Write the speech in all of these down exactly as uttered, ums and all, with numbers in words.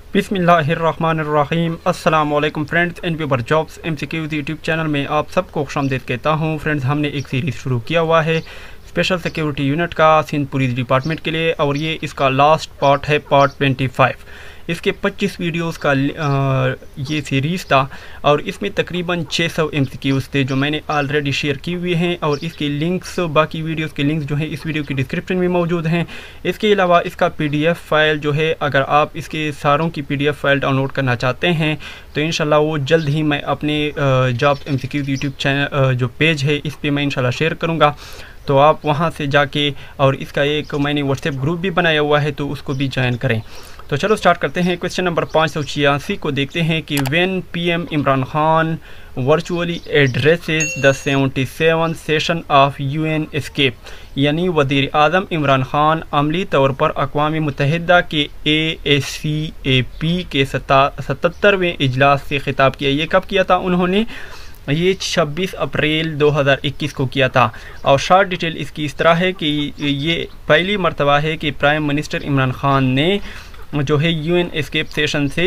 बिस्मिल्लाहिर्रहमानिर्रहीम। अस्सलाम वालेकुम friends and viewer jobs MCQs YouTube channel में आप सबको खुशामदीद कहता हूं। फ्रेंड्स, हमने एक सीरीज़ शुरू किया हुआ है स्पेशल सिक्योरिटी यूनिट का सिंध पुलिस डिपार्टमेंट के लिए, और ये इसका लास्ट पार्ट है, पार्ट ट्वेंटी फाइव। इसके पच्चीस वीडियोस का आ, ये सीरीज़ था, और इसमें तकरीबन छः सौ एमसीक्यूज थे जो मैंने ऑलरेडी शेयर की हुई हैं, और इसके लिंक्स, बाकी वीडियोस के लिंक्स जो हैं इस वीडियो की डिस्क्रिप्शन में मौजूद हैं। इसके अलावा इसका पीडीएफ फाइल जो है, अगर आप इसके सारों की पीडीएफ फाइल डाउनलोड करना चाहते हैं तो इंशाल्लाह वो जल्द ही मैं अपने जॉब्स एमसीक्यूज यूट्यूब चैनल जो पेज है इस पर मैं इंशाल्लाह शेयर करूँगा, तो आप वहाँ से जाके, और इसका एक मैंने व्हाट्सएप ग्रुप भी बनाया हुआ है तो उसको भी ज्वाइन करें। तो चलो स्टार्ट करते हैं। क्वेश्चन नंबर पाँच सौ छियासी को देखते हैं कि when PM Imran Khan virtually addresses the seventy seven session of UN escape, यानी वज़ीर आज़म इमरान खान अमली तौर पर अक़वाम मुत्तहिदा के A S C A P के सतहत्तरवें इजलास से खिताब किया। ये कब किया था उन्होंने? ये छब्बीस अप्रैल दो हज़ार इक्कीस को किया था। और शॉर्ट डिटेल इसकी इस तरह है कि ये पहली मरतबा है कि प्राइम मिनिस्टर इमरान खान ने जो है यूएन एस्केप सेशन से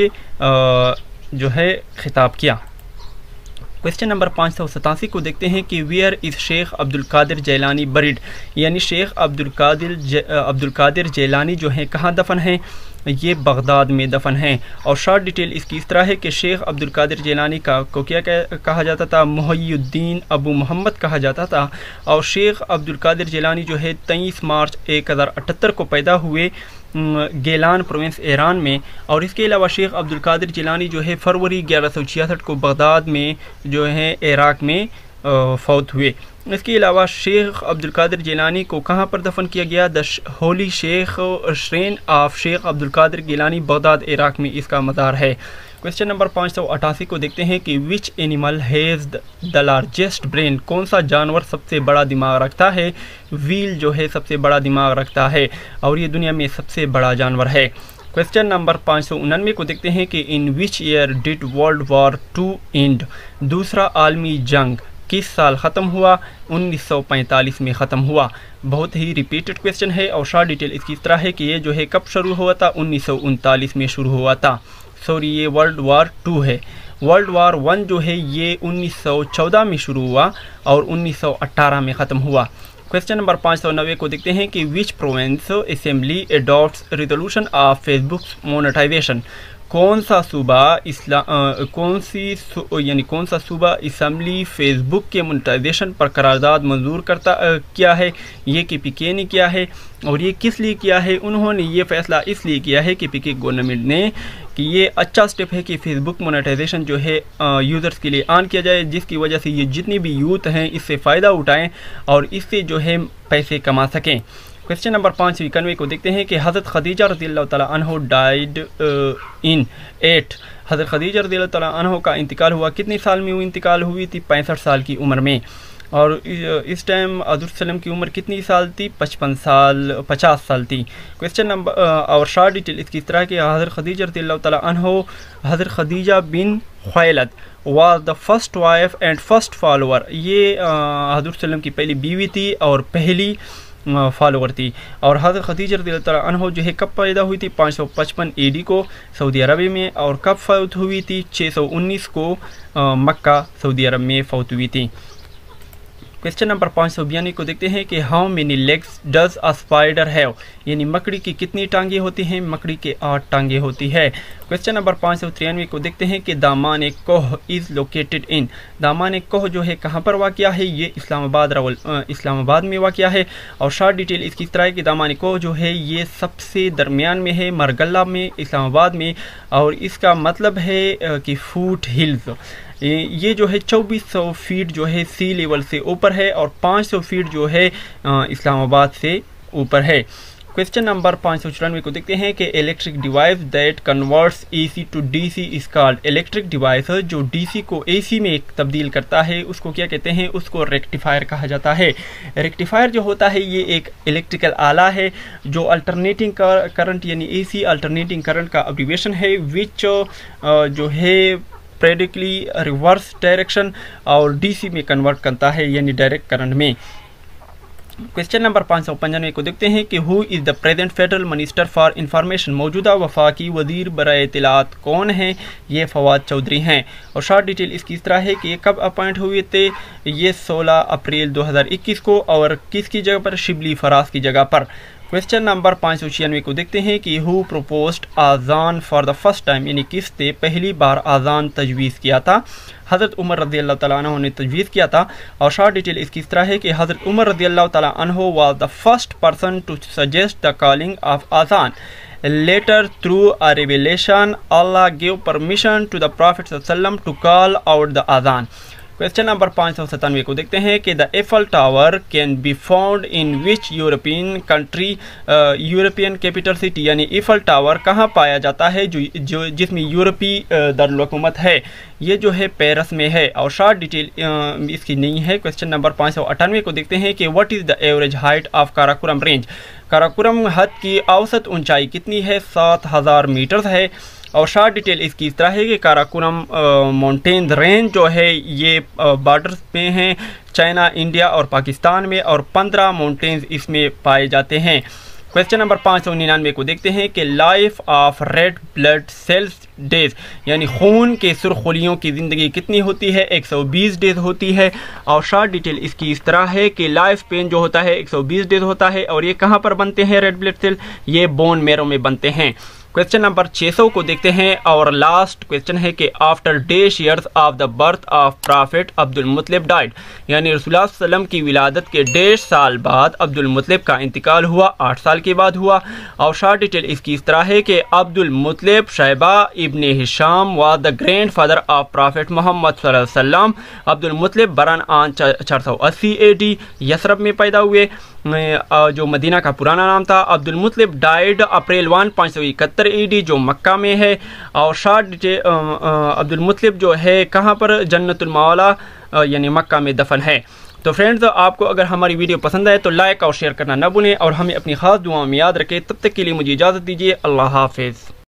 जो है खिताब किया। क्वेश्चन नंबर पाँच सौ सतासी को देखते हैं कि where is Sheikh Abdul Qadir Jilani buried, यानी Sheikh Abdul Qadir Abdul Qadir जैलानी जो है कहाँ दफन हैं? ये बगदाद में दफन हैं। और शॉर्ट डिटेल इसकी इस तरह है कि शेख अब्दुल कादिर जैलानी का को क्या कहा जाता था? मुहय्यिद्दीन अबू मोहम्मद कहा जाता था। और शेख अब्दुल कादिर जैलानी जो है तेईस मार्च एक हज़ार अठहत्तर को पैदा हुए गेलान प्रोविंस ईरान में। और इसके अलावा शेख अब्दुल कादिर जैलानी जो है फरवरी ग्यारह सौ छियासठ को बगदाद में जो है इराक़ में फौत हुए। इसके अलावा शेख अब्दुल कादिर जैलानी को कहाँ पर दफन किया गया? The holy Sheikh shrine of Sheikh Abdul Qadir Jilani, Baghdad Iraq में इसका मज़ार है। क्वेश्चन नंबर पाँच सौ अठासी को देखते हैं कि which animal has the largest brain, कौन सा जानवर सबसे बड़ा दिमाग रखता है? व्हील जो है सबसे बड़ा दिमाग रखता है, और ये दुनिया में सबसे बड़ा जानवर है। क्वेश्चन नंबर पाँच सौ उन्यानवे को देखते हैं कि in which year did world war two end, दूसरा आलमी जंग किस साल ख़त्म हुआ? उन्नीस सौ पैंतालीस में ख़त्म हुआ। बहुत ही रिपीटेड क्वेश्चन है, और शॉर्ट डिटेल इसकी तरह है कि ये जो है कब शुरू हुआ था? उन्नीस सौ उनतालीस में शुरू हुआ था। सॉरी, ये वर्ल्ड वार टू है। वर्ल्ड वार वन जो है ये उन्नीस सौ चौदह में शुरू हुआ और उन्नीस सौ अठारह में ख़त्म हुआ। क्वेश्चन नंबर पाँच सौ नब्बे को देखते हैं कि which province assembly adopts resolution of Facebook monetisation, कौन सा सूबा इस्ला कौन सी यानी कौन सा सूबा असम्बली फेसबुक के मोनेटाइजेशन पर करारदाद मंजूर करता आ, किया है? ये कि पीके ने किया है। और ये किस लिए किया है? उन्होंने ये फैसला इसलिए किया है कि पीके गवर्नमेंट ने कि ये अच्छा स्टेप है कि फेसबुक मोनेटाइजेशन जो है यूज़र्स के लिए ऑन किया जाए, जिसकी वजह से ये जितनी भी यूथ हैं इससे फ़ायदा उठाएँ और इससे जो है पैसे कमा सकें। क्वेश्चन नंबर पाँच सौ इक्यानवे को देखते हैं कि हज़रत खदीजा रज़ियल्लाहु तआला अन्हा डाइड इन एट, हज़रत खदीजा रज़ियल्लाहु तआला अन्हा का इंतकाल हुआ कितने साल में? वो इंतकाल हुई थी पैंसठ साल की उम्र में। और इस टाइम हज़रत सल्लम की उम्र कितनी साल थी? पचपन साल पचास साल थी। क्वेश्चन नंबर और शॉर्ट डिटेल इसकी तरह कि हज़रत खदीजा रज़ियल्लाहु तआला अन्हा, हज़रत खदीजा बिन Khuwaylid was the first wife and first follower, ये हज़रत सल्लम की पहली बीवी थी और पहली फॉलोअर थी। और हज़रत खदीजा रज़ियल्लाहु तआला अन्हा जो है कब पैदा हुई थी? पाँच सौ पचपन ए डी को सऊदी अरब में। और कब फौत हुई थी? छः सौ उन्नीस को मक्का सऊदी अरब में फौत हुई थी। क्वेश्चन नंबर पाँच सौ बयानवे को देखते हैं कि how many legs does a spider have, यानी मकड़ी की कितनी टांगे होती हैं? मकड़ी के आठ टांगे होती है। क्वेश्चन नंबर पाँच सौ तिरानवे को देखते हैं कि दामान कोह इज़ लोकेटेड इन, दामान कोह जो है कहाँ पर वाक़या है? ये इस्लामाबाद रावल इस्लामाबाद में वाक़या है। और शॉर्ट डिटेल इसकी तरह है कि दामान कोह जो है ये सबसे दरमियान में है, मरगल्ला में, इस्लामाबाद में। और इसका मतलब है कि फूट हिल्स, ये जो है चौबीस सौ फीट जो है सी लेवल से ऊपर है, और पाँच सौ फीट जो है इस्लामाबाद से ऊपर है। क्वेश्चन नंबर पाँच सौ चौरानवे को देखते हैं कि electric device that converts AC to DC is called, electric device जो डीसी को एसी में तब्दील करता है उसको क्या कहते हैं? उसको रेक्टिफायर कहा जाता है। रेक्टिफायर जो होता है ये एक इलेक्ट्रिकल आला है जो अल्टरनेटिंग करंट यानी एसी अल्टरनेटिंग करंट का अब्रीविएशन है, विच जो है प्रेडिकली रिवर्स डायरेक्शन और डीसी में कन्वर्ट करता है यानी डायरेक्ट करंट में। क्वेश्चन नंबर पाँच सौ पंचानवे को देखते हैं कि who is the present federal minister for information, मौजूदा वफाकी वजीर बराए इत्तलात कौन हैं? ये फवाद चौधरी हैं। और शॉर्ट डिटेल इसकी इस तरह है कि ये कब अपॉइंट हुए थे? ये सोलह अप्रैल दो हज़ार इक्कीस को, और किसकी जगह पर? शिबली फराज की जगह पर। क्वेश्चन नंबर पाँच सौ छियानवे को देखते हैं कि who proposed azan for the first time, यानी किस ने पहली बार आज़ान तजवीज़ किया था? हज़रत उमर रज़ी अल्लाह तआला अन्हु ने तजवीज़ किया था। और शॉर्ट डिटेल इसकी इस तरह है कि हज़रत उमर रज़ी अल्लाह तआला अन्हु was the first person to suggest the calling of azan. Later, through a revelation, Allah gave permission to the Prophet ﷺ to call out the adhan. Question number पाँच सौ सतानवे को देखते हैं कि the Eiffel tower can be found in which European country, European capital city, यानी Eiffel tower कहाँ पाया जाता है जो जो जिसमें यूरोपीय दारुल-हुकूमत है? ये जो है पेरिस में है। और शॉर्ट डिटेल uh, इसकी नहीं है। क्वेश्चन नंबर पाँच सौ अट्ठानवे को देखते हैं कि what is the average height of Karakoram range, Karakoram हद की औसत ऊंचाई कितनी है? सात हज़ार मीटर है। और शॉर्ट डिटेल इसकी इस तरह है कि काराकोरम माउंटेन रेंज जो है ये बॉर्डर में हैं चाइना, इंडिया और पाकिस्तान में, और पंद्रह माउंटेन्स इसमें पाए जाते हैं। क्वेश्चन नंबर पाँच सौ निन्यानवे को देखते हैं कि life of red blood cells days, यानी खून के सुर्खलियों की ज़िंदगी कितनी होती है? एक सौ बीस डेज होती है। और शॉर्ट डिटेल इसकी इस तरह है कि लाइफ स्पेन जो होता है एक सौ बीस डेज होता है। और ये कहाँ पर बनते हैं रेड ब्लड सेल? ये बोन मैरो में बनते हैं। क्वेश्चन नंबर छह सौ को देखते हैं और लास्ट क्वेश्चन है कि after dash years of the birth of prophet Abdul Muttalib died, यानी रसूलुल्लाह सल्लल्लाहु अलैहि वसल्लम की विलादत के डेढ़ साल बाद अब्दुल मुत्तलिब का इंतकाल हुआ, आठ साल के बाद हुआ। और शॉर्ट डिटेल इसकी इस तरह है कि Abdul Muttalib Shaiba ibn Hashim was the grandfather of prophet Muhammad सल्लल्लाहु अलैहि वसल्लम। अब्दुल मुत्तलिब बरन आन चार सौ अस्सी ए डी यसरब में पैदा हुए, जो मदीना का पुराना नाम था। Abdul Muttalib died April one पाँच सौ इकहत्तर ई डी, जो मक्का में है। और शॉर्ट डिटेल अब्दुल मुत्तलिब जो है कहाँ पर? जन्नतुल मौला यानी मक्का में दफन है। तो फ्रेंड्स, आपको अगर हमारी वीडियो पसंद आए तो लाइक और शेयर करना ना भूलें, और हमें अपनी खास दुआओं में याद रखें। तब तक के लिए मुझे इजाज़त दीजिए। अल्लाह हाफिज़।